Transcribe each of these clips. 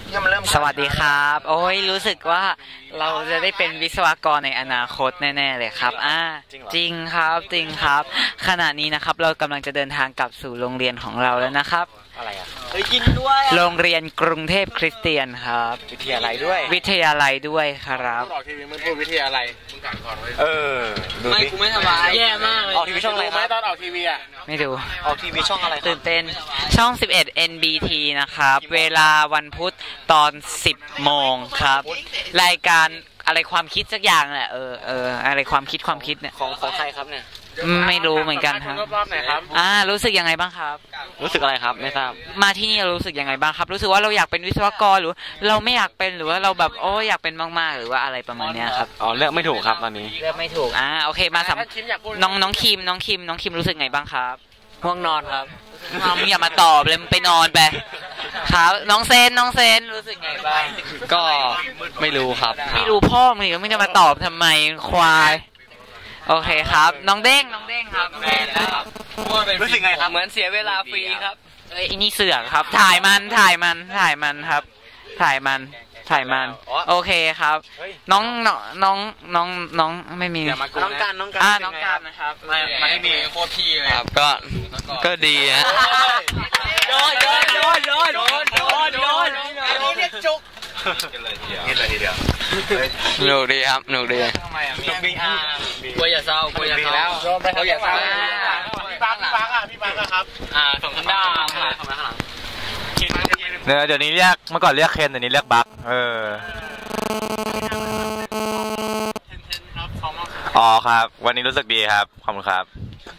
สวัสดีครับโอ้ยรู้สึกว่าเราจะได้เป็นวิศวกรในอนาคตแน่ๆเลยครับจริงครับจริงครับขณะนี้นะครับเรากำลังจะเดินทางกลับสู่โรงเรียนของเราแล้วนะครับอะไรอ่ะยินด้วยโรงเรียนกรุงเทพคริสเตียนครับวิทยาลัยด้วยครับออกทีวีมึงพูดวิทยาลัยมึงก่อนไว้ไม่กูไม่สบายแย่มากเลยออกทีวีช่องอะไรครับตอนออกทีวีอ่ะไม่ดูออกทีวีช่องอะไรตื่นเต้นช่อง11 NBT นะครับเวลาวันพุธตอน10 โมงครับรายการอะไรความคิดสักอย่างแหละอะไรความคิดเนี่ยของใครครับเนี่ยไม่รู้เหมือนกันครับรอบไหนครับรู้สึกยังไงบ้างครับรู้สึกอะไรครับไม่ทราบมาที่นี่รู้สึกยังไงบ้างครับรู้สึกว่าเราอยากเป็นวิศวกรหรือเราไม่อยากเป็นหรือว่าเราแบบอยากเป็นมากๆหรือว่าอะไรประมาณนี้ครับเลือกไม่ถูกครับตอนนี้เลือกไม่ถูกโอเคมาน้องคิมรู้สึกไงบ้างครับง่วงนอนครับมึงอย่ามาตอบเลยไปนอนไปครับน้องเซนรู้สึกไงบ้างก็ไม่รู้ครับไม่รู้พ่อมึงจะมาตอบทำไมควายโอเคครับน้องเด้งครับรู้สึกไงครับเหมือนเสียเวลาฟรีครับอันนี้เสือกครับถ่ายมันครับถ่ายมันโอเคครับน้องไม่มีน้องการนะครับไม่มีโคตรพี่เลยครับก็ดีฮะโดนอันนี้เรียกจุกนี่เลยทีเดียวหนุกดีครับหนุกดีกลัวอย่าเศร้าแล้วกลัวอย่าเศร้าพี่ปังครับส่งคันด้าเดี๋ยวนี้เรียกเมื่อก่อนเรียกเคนเดี๋ยวนี้เรียกบักอ๋อครับวันนี้รู้สึกดีครับขอบคุณครับ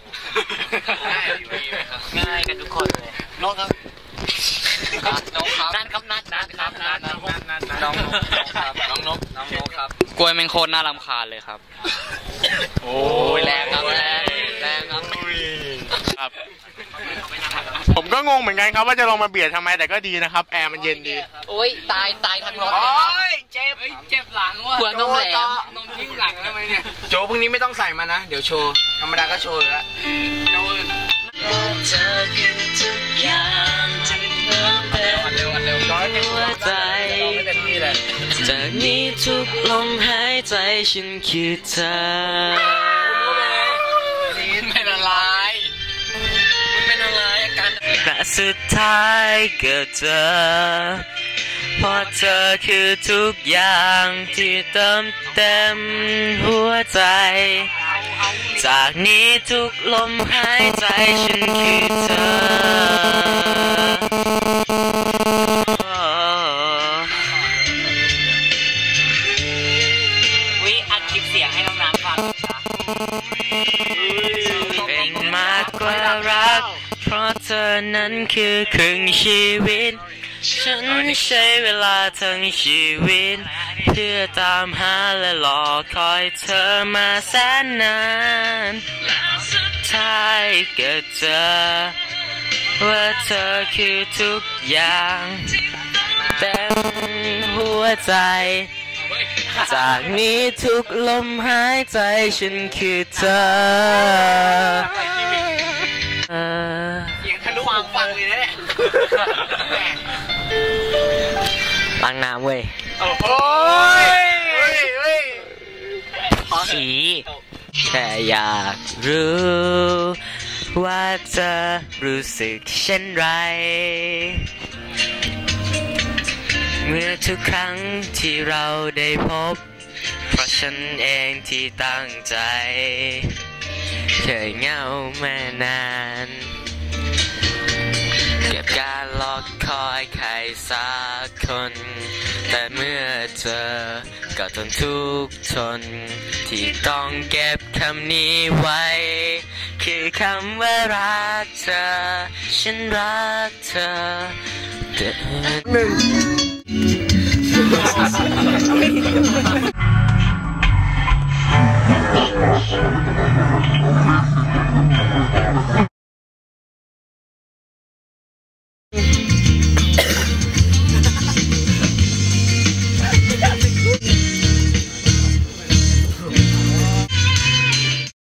ง่ายกันทุกคนเลยน้องครับนัดครับน้องนกครับกล้วยแมงโคตรน่ารำคาญเลยครับโอ้ยแรงครับผมก็งงเหมือนกันครับว่าจะลงมาเบียดทำไมแต่ก็ดีนะครับแอร์มันเย็นดีโอ้ยตายทั้งรถเจ็บหลังว่ะปวดนมแหลมนมทิ้งหลังทำไมเนี่ยโจพรุ่งนี้ไม่ต้องใส่มานะเดี๋ยวโชว์ธรรมดาก็โชว์แล้วจากนี้ทุกลมหายใจฉันคือเธอเป็นอะไรอาการแต่สุดท้ายก็เจอเพราะเธอคือทุกอย่างที่เติมเต็มหัวใจจากนี้ทุกลมหายใจฉันคือเธออัดคลิปเสียงให้น้องน้ำฟังเป็นมากกว่ารักเพราะเธอนั้นคือครึ่งชีวิตฉันใช้เวลาทั้งชีวิตเพื่อตามหาและรอคอยเธอมาแสนนานสุดท้ายก็เจอว่าเธอคือทุกอย่างเต็มหัวใจจากนี้ทุกลมหายใจฉันคือเธอเสียงทะลุฟังเลยนะเนี่ยล้างน้ำเว้ยโอ้ยสีแค่อยากรู้ว่าเธอรู้สึกเช่นไรเมื่อทุกครั้งที่เราได้พบเพราะฉันเองที่ตั้งใจเคยเหงามานานเก็บการรอคอยใครสักคนแต่เมื่อเธอก็ทนทุกข์ทนที่ต้องเก็บคำนี้ไว้คือคำว่ารักเธอฉันรักเธอหนึ่ง